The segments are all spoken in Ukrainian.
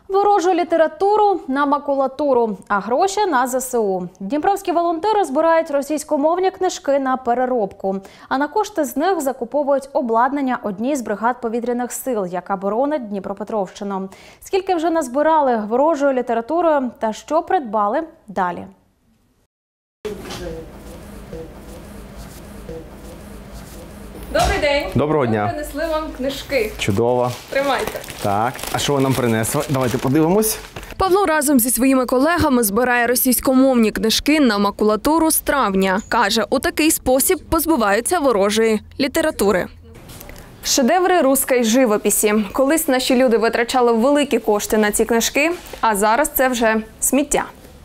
Ворожу літературу на макулатуру, а гроші на ЗСУ. Дніпровські волонтери збирають російськомовні книжки на переробку. А на кошти з них закуповують обладнання одній з бригад повітряних сил, яка боронить Дніпропетровщину. Скільки вже назбирали ворожою літературою та що придбали – далі. Добрий день. Доброго дня. Ми принесли вам книжки. Чудово. Тримайте. Так, а що ви нам принесли? Давайте подивимось. Павло разом зі своїми колегами збирає російськомовні книжки на макулатуру з травня. Каже, у такий спосіб позбуваються ворожої літератури. Шедеври руської живописі. Колись наші люди витрачали великі кошти на ці книжки, а зараз це вже сміття.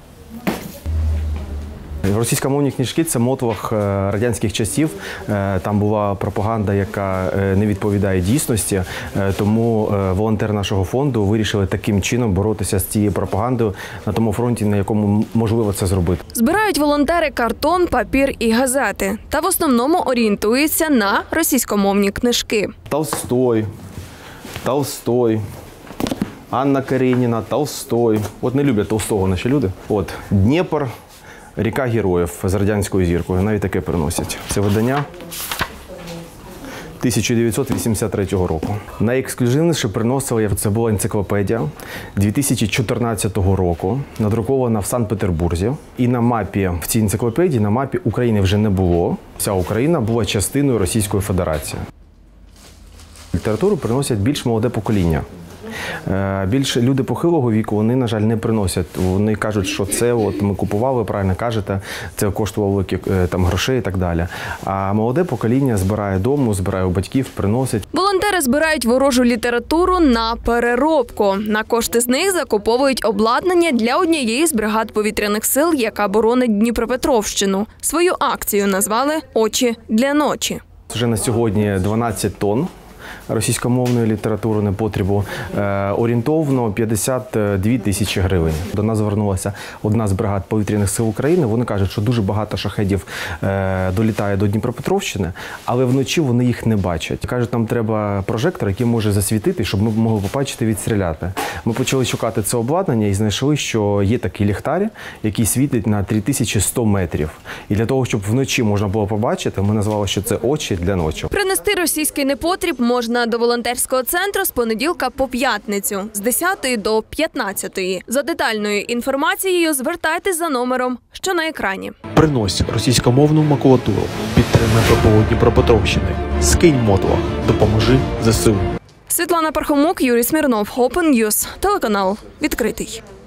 Російськомовні книжки – це мотлох радянських часів. Там була пропаганда, яка не відповідає дійсності. Тому волонтери нашого фонду вирішили таким чином боротися з цією пропагандою на тому фронті, на якому можливо це зробити. Збирають волонтери картон, папір і газети. Та в основному орієнтуються на російськомовні книжки. Толстой, Анна Кареніна, Толстой. От не люблять Толстого наші люди. От Дніпр. «Ріка героїв» з радянською зіркою. Навіть таке приносять. Це видання 1983 року. Найексклюзивніше приносили, це була енциклопедія 2014 року, надрукована в Санкт-Петербурзі. І на мапі, в цій енциклопедії, на мапі України вже не було. Вся Україна була частиною Російської Федерації. Літературу приносять більш молоде покоління. Більше люди похилого віку, вони, на жаль, не приносять. Вони кажуть, що це от ми купували, правильно кажете, це коштувало великі грошей і так далі. А молоде покоління збирає дому, збирає у батьків, приносить. Волонтери збирають ворожу літературу на переробку. На кошти з них закуповують обладнання для однієї з бригад повітряних сил, яка боронить Дніпропетровщину. Свою акцію назвали «Очі для ночі». Вже на сьогодні 12 тонн російськомовної літератури непотребу, орієнтовно 52 тисячі гривень. До нас звернулася одна з бригад повітряних сил України. Вони кажуть, що дуже багато шахедів долітає до Дніпропетровщини, але вночі вони їх не бачать. Кажуть, нам треба прожектор, який може засвітити, щоб ми могли побачити, відстріляти. Ми почали шукати це обладнання і знайшли, що є такий ліхтар, який світить на 3100 метрів. І для того, щоб вночі можна було побачити, ми назвали, що це «Очі для ночі». Принести російський непотріб можна до волонтерського центру з понеділка по п'ятницю з 10 до 15. За детальною інформацією звертайтесь за номером, що на екрані. Принось російськомовну макулатуру. Підтримай ППО Дніпропетровщини. Скинь мотлох. Допоможи ЗСУ. Світлана Пархомук, Юрій Смірнов, Open News, телеканал «Відкритий».